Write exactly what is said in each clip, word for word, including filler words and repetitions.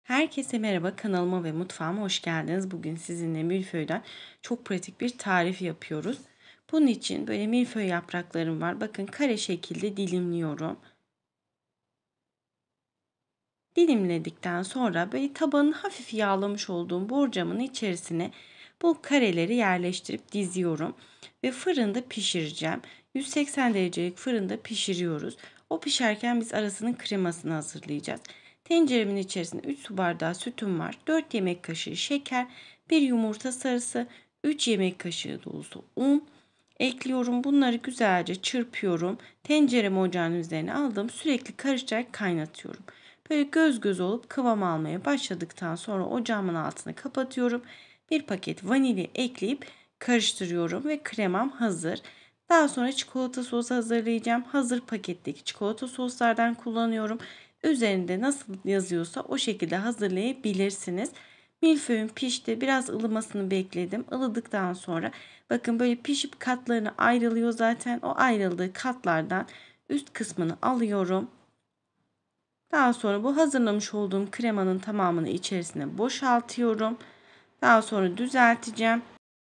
Herkese merhaba, kanalıma ve mutfağıma hoş geldiniz. Bugün sizinle milföyden çok pratik bir tarif yapıyoruz. Bunun için böyle milföy yapraklarım var. Bakın kare şekilde dilimliyorum. Dilimledikten sonra böyle tabanını hafif yağlamış olduğum borcamın içerisine bu kareleri yerleştirip diziyorum. Ve fırında pişireceğim. yüz seksen derecelik fırında pişiriyoruz. O pişerken biz arasının kremasını hazırlayacağız. Tenceremin içerisinde üç su bardağı sütüm var. dört yemek kaşığı şeker, bir yumurta sarısı, üç yemek kaşığı dolusu un ekliyorum. Bunları güzelce çırpıyorum. Tenceremi ocağın üzerine aldım. Sürekli karıştırarak kaynatıyorum. Böyle göz göz olup kıvam almaya başladıktan sonra ocağımın altını kapatıyorum. Bir paket vanilya ekleyip karıştırıyorum ve kremam hazır. Daha sonra çikolata sosu hazırlayacağım. Hazır paketteki çikolata soslardan kullanıyorum. Üzerinde nasıl yazıyorsa o şekilde hazırlayabilirsiniz. Milföyüm pişti. Biraz ılımasını bekledim. Ilıdıktan sonra bakın böyle pişip katlarına ayrılıyor zaten. O ayrıldığı katlardan üst kısmını alıyorum. Daha sonra bu hazırlamış olduğum kremanın tamamını içerisine boşaltıyorum. Daha sonra düzelteceğim.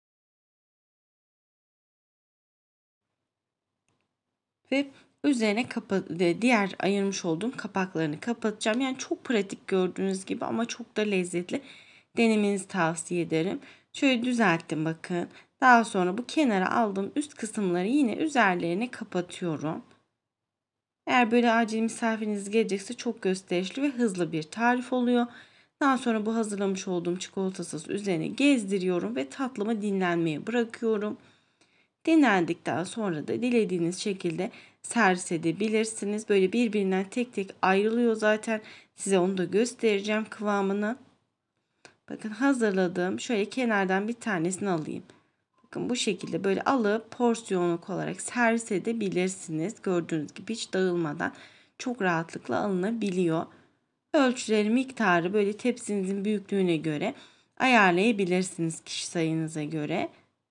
Ve üzerine kapa diğer ayırmış olduğum kapaklarını kapatacağım. Yani çok pratik gördüğünüz gibi ama çok da lezzetli. Denemenizi tavsiye ederim. Şöyle düzelttim bakın. Daha sonra bu kenara aldığım üst kısımları yine üzerlerine kapatıyorum. Eğer böyle acil misafiriniz gelecekse çok gösterişli ve hızlı bir tarif oluyor. Daha sonra bu hazırlamış olduğum çikolata sosu üzerine gezdiriyorum ve tatlımı dinlenmeye bırakıyorum. Dinlendikten sonra da dilediğiniz şekilde servis edebilirsiniz. Böyle birbirinden tek tek ayrılıyor zaten. Size onu da göstereceğim kıvamını. Bakın hazırladım. Şöyle kenardan bir tanesini alayım. Bakın bu şekilde böyle alıp porsiyonluk olarak servis edebilirsiniz. Gördüğünüz gibi hiç dağılmadan çok rahatlıkla alınabiliyor. Ölçüleri, miktarı böyle tepsinizin büyüklüğüne göre ayarlayabilirsiniz, kişi sayınıza göre.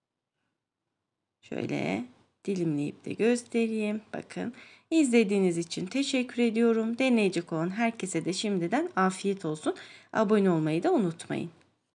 Şöyle dilimleyip de göstereyim. Bakın izlediğiniz için teşekkür ediyorum. Deneyecek olan herkese de şimdiden afiyet olsun. Abone olmayı da unutmayın.